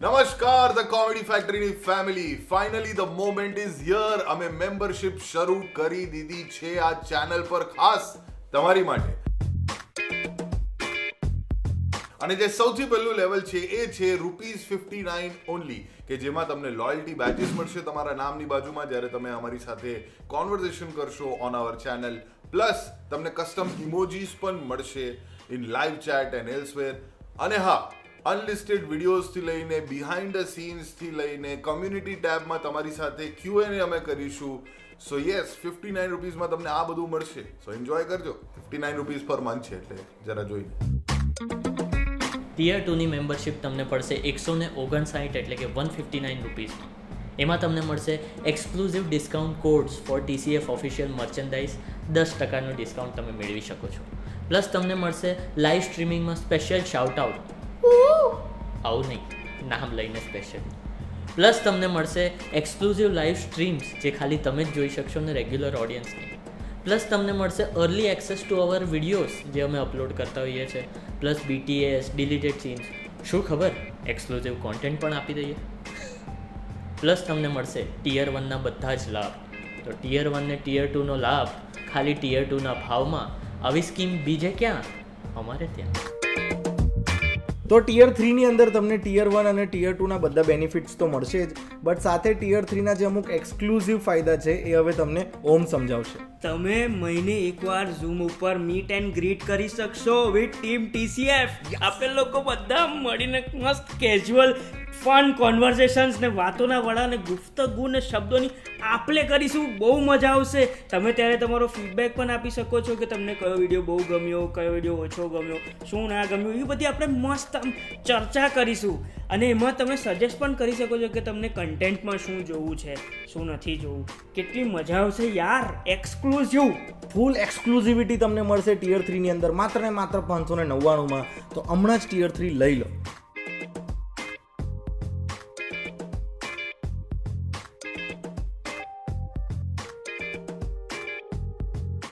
નમસ્કાર the comedy ફેક્ટરીની family, finally the moment is here. અમે મેમ્બરશિપ શરૂ કરી દીધી છે આ ચેનલ પર ખાસ તમારી માટે. અને જે સૌથી પહેલું લેવલ છે એ છે ₹59 ઓનલી, કે જેમાં તમને લોયલ્ટી બેચીસ મળશે તમારા નામની બાજુમાં જ્યારે તમે અમારી સાથે કોન્વર્ઝેશન કરશો ઓન અવર ચેનલ. પ્લસ તમને કસ્ટમ ઇમોજીસ પણ મળશે in live chat and elsewhere. અને હા, અનલિસ્ટેડ વિડીયોઝથી લઈને બિહાઇન્ડ ધ સીન્સથી લઈને કમ્યુનિટી ટેબમાં તમારી સાથે Q&A અમે કરીશું. સો યસ, ₹59માં તમને આ બધું મળશે. સો એન્જોય કરજો. ₹59 પર મંથ છે એટલે જરા જોઈને. ટિયર 2ની મેમ્બરશિપ તમને પડશે 159 એટલે કે ₹159. એમાં તમને મળશે exclusive discount codes for TCF official merchandise. 10% discount તમે મેળવી શકો છો. પ્લસ તમને મળશે લાઈવ સ્ટ્રીમિંગમાં સ્પેશિયલ શાઉટ આઉટ. આવું નહીં, નામ લઈને સ્પેશિયલ. પ્લસ તમને મળશે એક્સક્લુઝિવ લાઈવ સ્ટ્રીમ્સ જે ખાલી તમે જ જોઈ શકશો ને રેગ્યુલર ઓડિયન્સ નહીં. પ્લસ તમને મળશે early access to our videos જે અમે અપલોડ કરતા હોઈએ છીએ. પ્લસ BTS, ડિલીટેડ સીન્સ, શું ખબર એક્સક્લુઝિવ કોન્ટેન્ટ પણ આપી દઈએ. પ્લસ તમને મળશે ટિયર 1ના બધા જ લાભ. તો ટિયર 1 ને ટિયર 2નો લાભ ખાલી ટિયર 2ના ભાવમાં. આવી સ્કીમ બીજે ક્યાં? અમારે ત્યાં. તો ટિયર 3ની અંદર તમને ટિયર 1 અને ટિયર 2ના બધા બેનિફિટ્સ તો મળશે જ, બટ સાથે ટિયર 3ના જે અમુક એક્સક્લુઝિવ ફાયદા છે એ હવે તમને ઓમ સમજાવશે. તમે મહિને એકવાર ઝૂમ ઉપર મીટ એન્ડ ગ્રીટ કરી શકશો વિથ ટીમ TCF. આપણે લોકો બધા મળીને મસ્ત કેઝ્યુઅલ ફન કોન્વર્ઝેશન્સ ને વાતોના વડા ને ગુફ્તગુ ને શબ્દોની આપણે કરીશું. બહુ મજા આવશે. તમે ત્યારે તમારો ફીડબેક પણ આપી શકો છો કે તમને કયો વિડીયો બહુ ગમ્યો, કયો વિડીયો ઓછો ગમ્યો, શું ના ગમ્યું, એ બધી આપણે મસ્ત ચર્ચા કરીશું. અને એમાં તમે સજેસ્ટ પણ કરી શકો છો કે તમને કન્ટેન્ટમાં શું જોવું છે, શું નથી જોવું. કેટલી મજા આવશે યાર. એક્સક્લુઝિવ ફૂલ એક્સક્લુઝિવિટી તમને મળશે ટિયર 3ની અંદર માત્ર ને માત્ર 599માં. તો હમણાં જ ટિયર 3 લઈ લો.